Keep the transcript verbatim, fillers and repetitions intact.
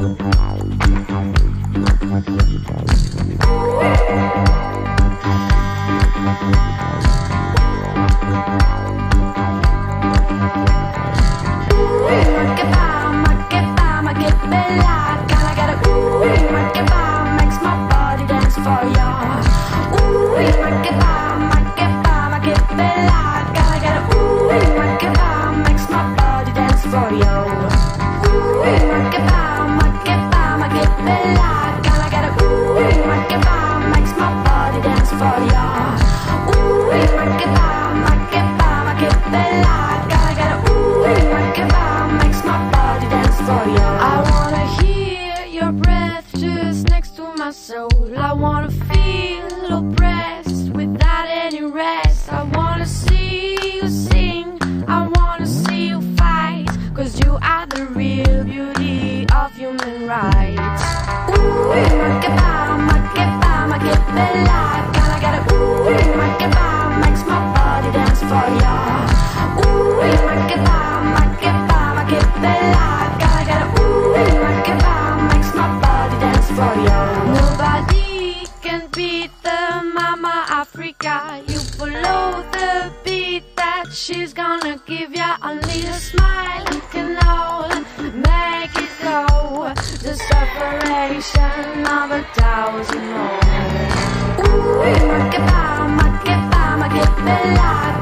I wanna feel oppressed without any rest. I wanna see you sing, I wanna see you fight, 'cause you are the real beauty of human rights. Ooh, makeba, makeba, makebella. Gotta get a ooh, makeba, makes my body dance for ya. Ooh, makeba, makeba, makebella. Gotta get a ooh, makeba, makes my body dance for ya. Nobody can beat the Mama Africa. You follow the beat that she's gonna give ya. Only a smile can all make it go. The separation of a thousand more. Ooh, makeba, makeba, makebella.